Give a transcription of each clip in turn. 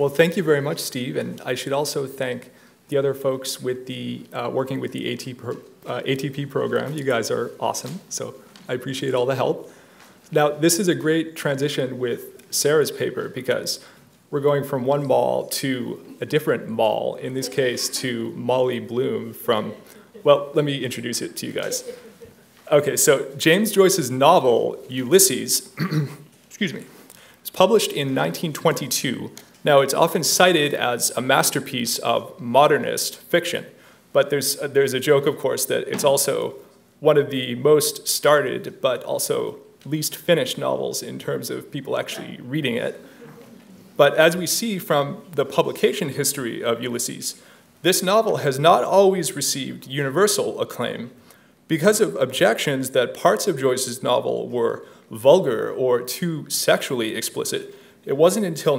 Well, thank you very much, Steve, and I should also thank the other folks with the working with the ATP program. You guys are awesome, so I appreciate all the help. Now, this is a great transition with Sarah's paper because we're going from one Moll to a different Moll, in this case to Molly Bloom from, well, let me introduce it to you guys. Okay, so James Joyce's novel, Ulysses, excuse me, was published in 1922. Now, it's often cited as a masterpiece of modernist fiction, but there's a joke, of course, that it's also one of the most started but also least finished novels in terms of people actually reading it. But as we see from the publication history of Ulysses, this novel has not always received universal acclaim because of objections that parts of Joyce's novel were vulgar or too sexually explicit. It wasn't until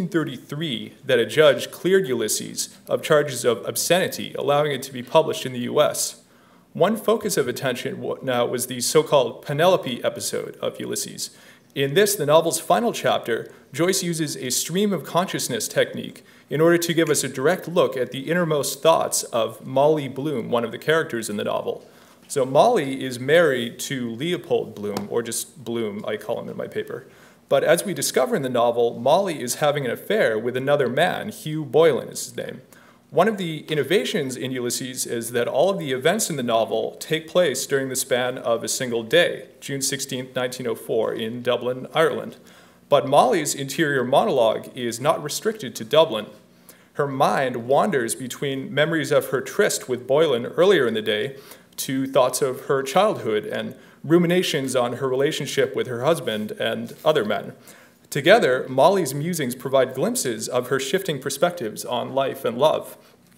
1933 that a judge cleared Ulysses of charges of obscenity, allowing it to be published in the US. One focus of attention now was the so-called Penelope episode of Ulysses. In this, the novel's final chapter, Joyce uses a stream of consciousness technique in order to give us a direct look at the innermost thoughts of Molly Bloom, one of the characters in the novel. So Molly is married to Leopold Bloom, or just Bloom, I call him in my paper. But as we discover in the novel, Molly is having an affair with another man, Hugh Boylan is his name. One of the innovations in Ulysses is that all of the events in the novel take place during the span of a single day, June 16, 1904, in Dublin, Ireland. But Molly's interior monologue is not restricted to Dublin. Her mind wanders between memories of her tryst with Boylan earlier in the day to thoughts of her childhood and ruminations on her relationship with her husband and other men. Together, Molly's musings provide glimpses of her shifting perspectives on life and love.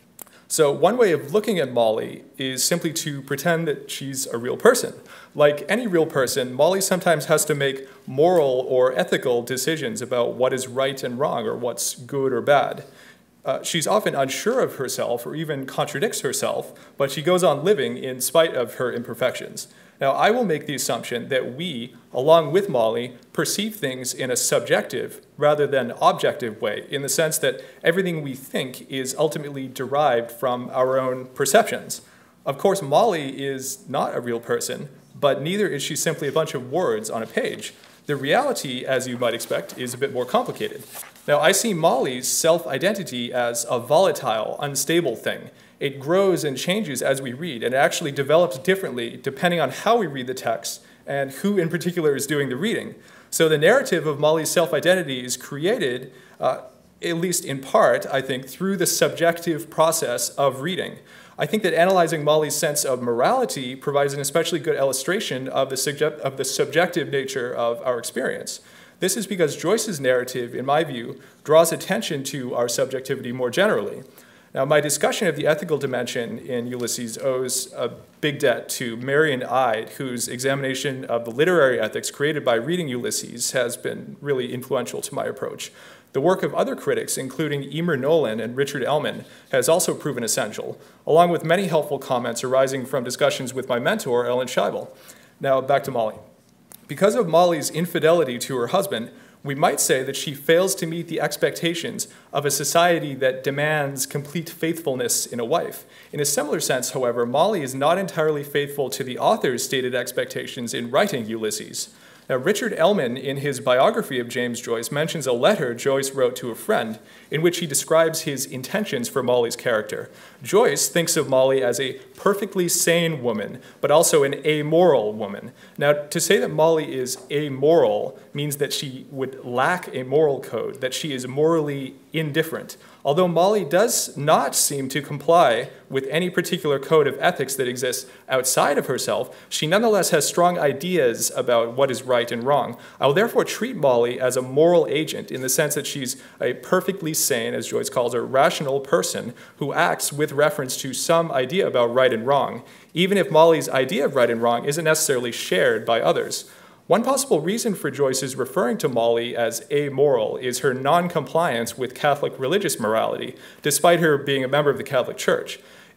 So one way of looking at Molly is simply to pretend that she's a real person. Like any real person, Molly sometimes has to make moral or ethical decisions about what is right and wrong or what's good or bad. She's often unsure of herself or even contradicts herself, but she goes on living in spite of her imperfections. Now, I will make the assumption that we, along with Molly, perceive things in a subjective rather than objective way, in the sense that everything we think is ultimately derived from our own perceptions. Of course, Molly is not a real person, but neither is she simply a bunch of words on a page. The reality, as you might expect, is a bit more complicated. Now, I see Molly's self-identity as a volatile, unstable thing. It grows and changes as we read, and it actually develops differently depending on how we read the text and who in particular is doing the reading. So the narrative of Molly's self-identity is created, at least in part, I think, through the subjective process of reading. I think that analyzing Molly's sense of morality provides an especially good illustration of the subjective nature of our experience. This is because Joyce's narrative, in my view, draws attention to our subjectivity more generally. Now, my discussion of the ethical dimension in Ulysses owes a big debt to Marian Ide, whose examination of the literary ethics created by reading Ulysses has been really influential to my approach. The work of other critics, including Emer Nolan and Richard Ellman, has also proven essential, along with many helpful comments arising from discussions with my mentor, Ellen Scheibel. Now, back to Molly. Because of Molly's infidelity to her husband, we might say that she fails to meet the expectations of a society that demands complete faithfulness in a wife. In a similar sense, however, Molly is not entirely faithful to the author's stated expectations in writing Ulysses. Now, Richard Ellman, in his biography of James Joyce, mentions a letter Joyce wrote to a friend in which he describes his intentions for Molly's character. Joyce thinks of Molly as a perfectly sane woman, but also an amoral woman. Now, to say that Molly is amoral means that she would lack a moral code, that she is morally indifferent. Although Molly does not seem to comply with any particular code of ethics that exists outside of herself, she nonetheless has strong ideas about what is right and wrong. I will therefore treat Molly as a moral agent in the sense that she's a perfectly sane, as Joyce calls her, rational person who acts with reference to some idea about right and wrong, even if Molly's idea of right and wrong isn't necessarily shared by others. One possible reason for Joyce's referring to Molly as amoral is her non-compliance with Catholic religious morality, despite her being a member of the Catholic Church.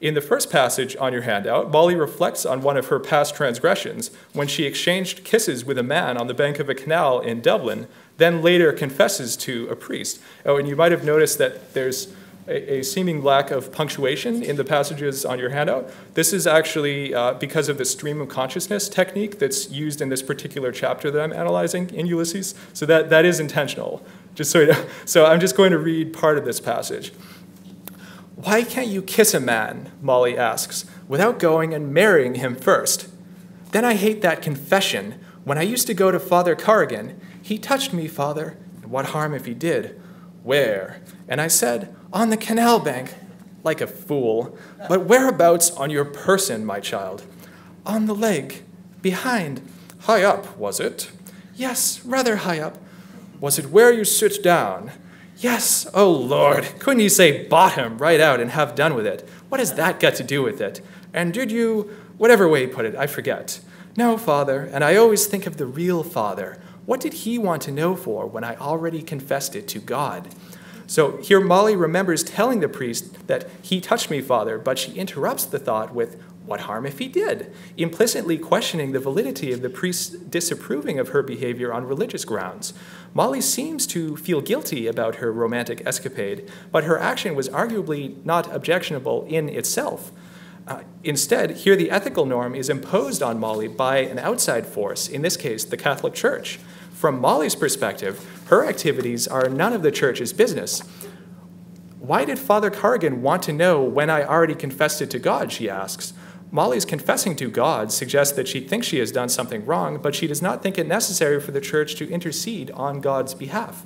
In the first passage on your handout, Molly reflects on one of her past transgressions when she exchanged kisses with a man on the bank of a canal in Dublin, then later confesses to a priest. Oh, and you might have noticed that there's a seeming lack of punctuation in the passages on your handout. This is actually because of the stream of consciousness technique that's used in this particular chapter that I'm analyzing in Ulysses. So that is intentional. Just so you know. So I'm just going to read part of this passage. "Why can't you kiss a man," Molly asks, "without going and marrying him first? Then I hate that confession. When I used to go to Father Corrigan, he touched me, Father. And what harm if he did? Where? And I said, on the canal bank, like a fool. But whereabouts on your person, my child? On the leg, behind. High up, was it? Yes, rather high up. Was it where you sit down? Yes, oh Lord, couldn't you say bottom right out and have done with it? What has that got to do with it? And did you, whatever way you put it, I forget. No, Father, and I always think of the real Father. What did he want to know for when I already confessed it to God? So here Molly remembers telling the priest that he touched me, Father, but she interrupts the thought with, what harm if he did? Implicitly questioning the validity of the priest's disapproving of her behavior on religious grounds. Molly seems to feel guilty about her romantic escapade, but her action was arguably not objectionable in itself. Instead, here the ethical norm is imposed on Molly by an outside force, in this case, the Catholic Church. From Molly's perspective, her activities are none of the church's business. Why did Father Corrigan want to know when I already confessed it to God, she asks. Molly's confessing to God suggests that she thinks she has done something wrong, but she does not think it necessary for the church to intercede on God's behalf.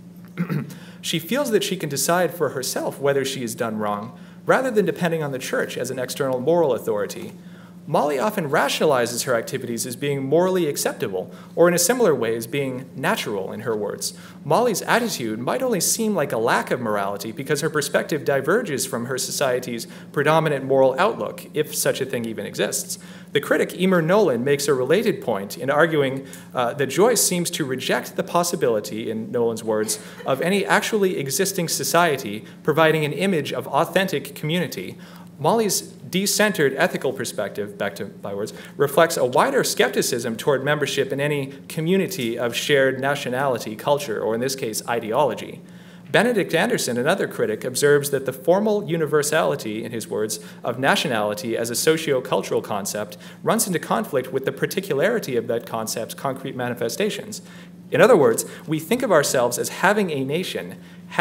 She feels that she can decide for herself whether she has done wrong, rather than depending on the church as an external moral authority. Molly often rationalizes her activities as being morally acceptable, or in a similar way as being natural, in her words. Molly's attitude might only seem like a lack of morality because her perspective diverges from her society's predominant moral outlook, if such a thing even exists. The critic Emer Nolan makes a related point in arguing that Joyce seems to reject the possibility, in Nolan's words, of any actually existing society providing an image of authentic community. Molly's de-centered ethical perspective, back to my words, reflects a wider skepticism toward membership in any community of shared nationality, culture, or in this case, ideology. Benedict Anderson, another critic, observes that the formal universality, in his words, of nationality as a socio-cultural concept runs into conflict with the particularity of that concept's concrete manifestations. In other words, we think of ourselves as having a nation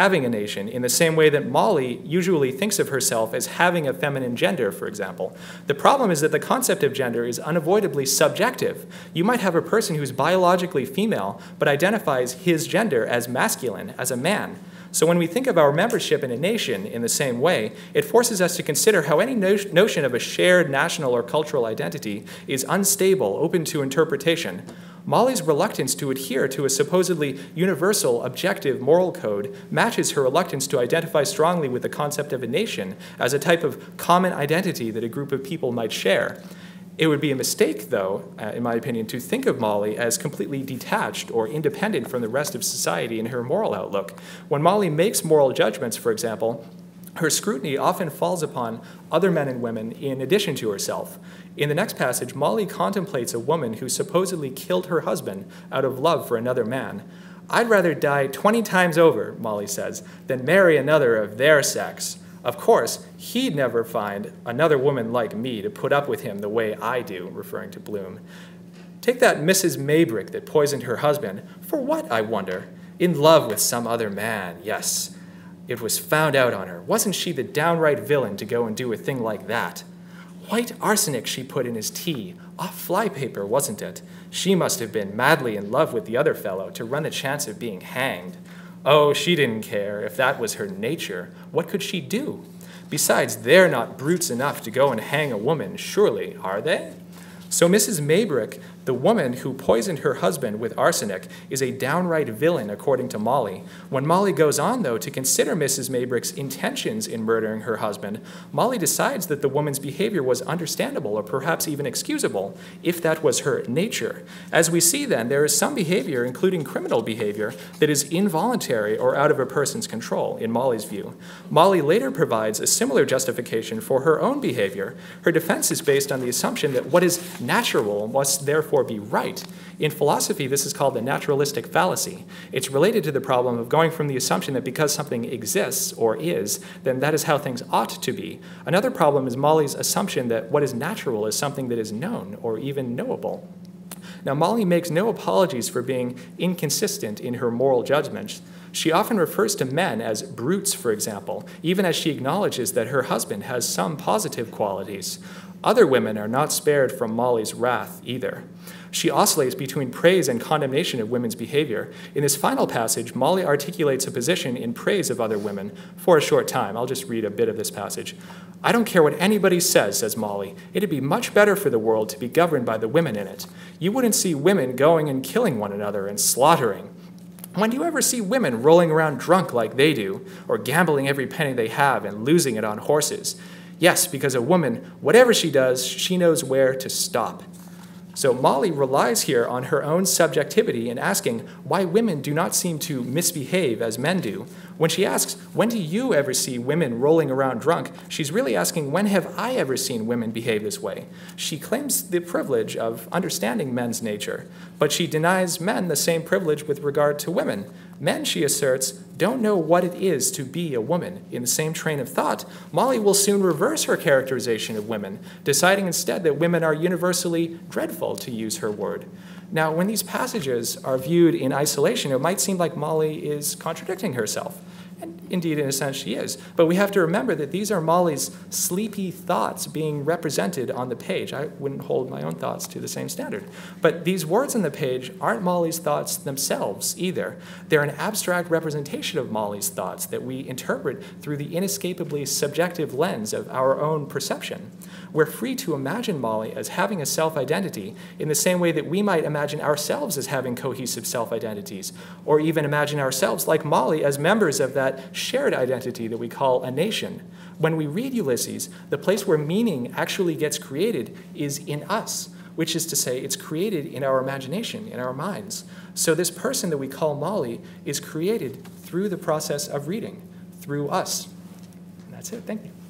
in the same way that Molly usually thinks of herself as having a feminine gender, for example. The problem is that the concept of gender is unavoidably subjective. You might have a person who's biologically female but identifies his gender as masculine, as a man. So when we think of our membership in a nation in the same way, it forces us to consider how any notion of a shared national or cultural identity is unstable, open to interpretation. Molly's reluctance to adhere to a supposedly universal, objective moral code matches her reluctance to identify strongly with the concept of a nation as a type of common identity that a group of people might share. It would be a mistake, though, in my opinion, to think of Molly as completely detached or independent from the rest of society in her moral outlook. When Molly makes moral judgments, for example, her scrutiny often falls upon other men and women in addition to herself. In the next passage, Molly contemplates a woman who supposedly killed her husband out of love for another man. I'd rather die 20 times over, Molly says, than marry another of their sex. Of course, he'd never find another woman like me to put up with him the way I do, referring to Bloom. Take that Mrs. Maybrick that poisoned her husband. For what, I wonder? In love with some other man, yes. It was found out on her. Wasn't she the downright villain to go and do a thing like that? White arsenic she put in his tea. Off flypaper, wasn't it? She must have been madly in love with the other fellow to run the chance of being hanged. Oh, she didn't care. If that was her nature, what could she do? Besides, they're not brutes enough to go and hang a woman, surely, are they? So Mrs. Maybrick The woman who poisoned her husband with arsenic is a downright villain, according to Molly. When Molly goes on, though, to consider Mrs. Maybrick's intentions in murdering her husband, Molly decides that the woman's behavior was understandable or perhaps even excusable, if that was her nature. As we see then, there is some behavior, including criminal behavior, that is involuntary or out of a person's control, in Molly's view. Molly later provides a similar justification for her own behavior. Her defense is based on the assumption that what is natural must therefore be right. In philosophy, this is called the naturalistic fallacy. It's related to the problem of going from the assumption that because something exists or is, then that is how things ought to be. Another problem is Molly's assumption that what is natural is something that is known or even knowable. Now, Molly makes no apologies for being inconsistent in her moral judgments. She often refers to men as brutes, for example, even as she acknowledges that her husband has some positive qualities. Other women are not spared from Molly's wrath either. She oscillates between praise and condemnation of women's behavior. In this final passage, Molly articulates a position in praise of other women for a short time. I'll just read a bit of this passage. "I don't care what anybody says Molly. It'd be much better for the world to be governed by the women in it. You wouldn't see women going and killing one another and slaughtering. When do you ever see women rolling around drunk like they do, or gambling every penny they have and losing it on horses? Yes, because a woman, whatever she does, she knows where to stop." So Molly relies here on her own subjectivity in asking why women do not seem to misbehave as men do. When she asks, "When do you ever see women rolling around drunk?" she's really asking, when have I ever seen women behave this way? She claims the privilege of understanding men's nature, but she denies men the same privilege with regard to women. Men, she asserts, don't know what it is to be a woman. In the same train of thought, Molly will soon reverse her characterization of women, deciding instead that women are universally dreadful, to use her word. Now, when these passages are viewed in isolation, it might seem like Molly is contradicting herself. And indeed, in a sense, she is. But we have to remember that these are Molly's sleepy thoughts being represented on the page. I wouldn't hold my own thoughts to the same standard. But these words on the page aren't Molly's thoughts themselves either. They're an abstract representation of Molly's thoughts that we interpret through the inescapably subjective lens of our own perception. We're free to imagine Molly as having a self-identity in the same way that we might imagine ourselves as having cohesive self-identities, or even imagine ourselves, like Molly, as members of that shared identity that we call a nation. When we read Ulysses, the place where meaning actually gets created is in us, which is to say it's created in our imagination, in our minds. So this person that we call Molly is created through the process of reading, through us. And that's it. Thank you.